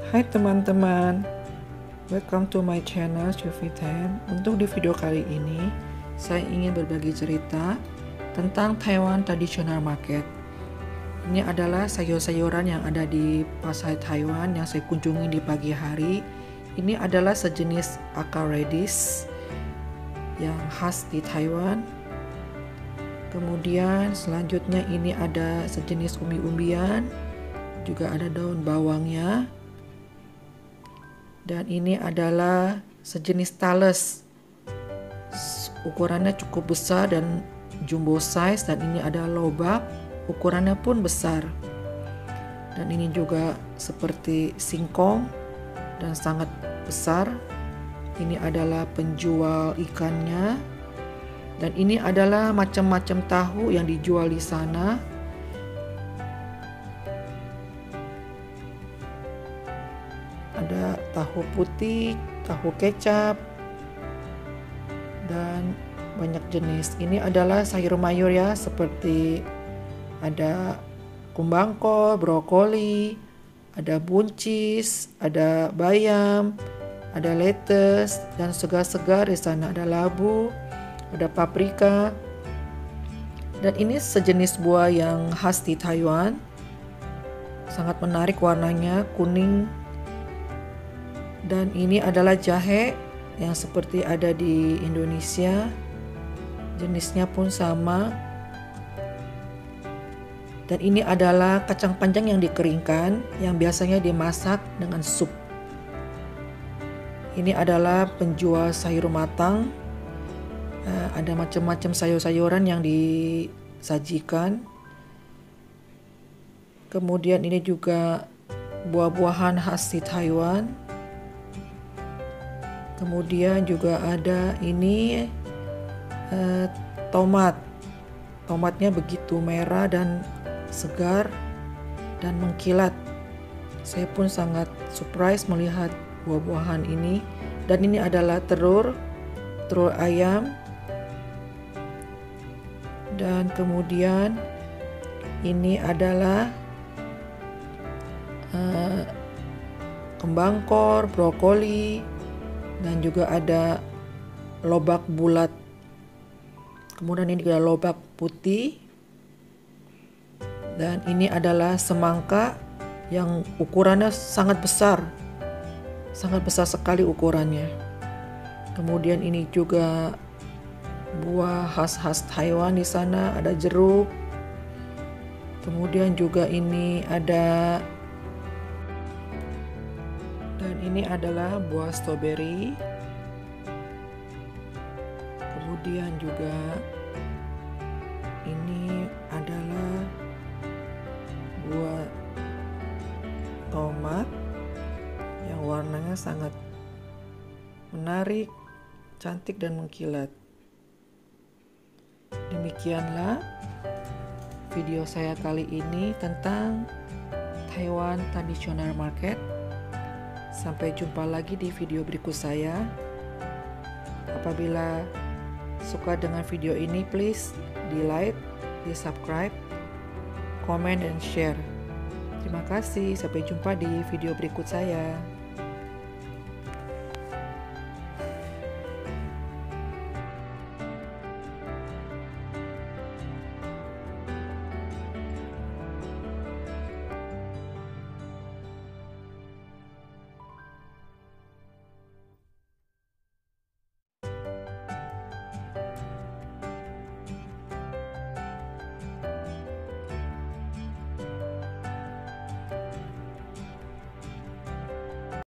Hai teman-teman, welcome to my channel Chufi10. Untuk di video kali ini, saya ingin berbagi cerita tentang Taiwan Traditional Market. Ini adalah sayur-sayuran yang ada di pasar Taiwan yang saya kunjungi di pagi hari. Ini adalah sejenis akar radish yang khas di Taiwan. Kemudian selanjutnya ini ada sejenis umbi-umbian, juga ada daun bawangnya. Dan ini adalah sejenis talas, ukurannya cukup besar dan jumbo size, dan ini ada lobak, ukurannya pun besar. Dan ini juga seperti singkong dan sangat besar. Ini adalah penjual ikannya. Dan ini adalah macam-macam tahu yang dijual di sana. Ada tahu putih, tahu kecap, dan banyak jenis. Ini adalah sayur mayur ya, seperti ada kumbangkol, brokoli, ada buncis, ada bayam, ada lettuce, dan segar-segar di sana ada labu, ada paprika. Dan ini sejenis buah yang khas di Taiwan. Sangat menarik warnanya, kuning. Dan ini adalah jahe yang seperti ada di Indonesia. Jenisnya pun sama. Dan ini adalah kacang panjang yang dikeringkan, yang biasanya dimasak dengan sup. Ini adalah penjual sayur matang. Ada macam-macam sayur-sayuran yang disajikan. Kemudian ini juga buah-buahan khas di Taiwan. Kemudian juga ada ini tomat. Tomatnya begitu merah dan segar dan mengkilat. Saya pun sangat surprise melihat buah-buahan ini. Dan ini adalah telur ayam. Dan kemudian ini adalah kembang kol, brokoli, dan juga ada lobak bulat. Kemudian ini juga lobak putih. Dan ini adalah semangka yang ukurannya sangat besar. Sangat besar sekali ukurannya. Kemudian ini juga buah khas Taiwan di sana, ada jeruk. Kemudian juga ini ada, dan ini adalah buah stroberi. Kemudian juga ini adalah buah tomat yang warnanya sangat menarik, cantik dan mengkilat. Demikianlah video saya kali ini tentang Taiwan Traditional Market. Sampai jumpa lagi di video berikut saya. Apabila suka dengan video ini, please di like, di subscribe, komen, dan share. Terima kasih. Sampai jumpa di video berikut saya.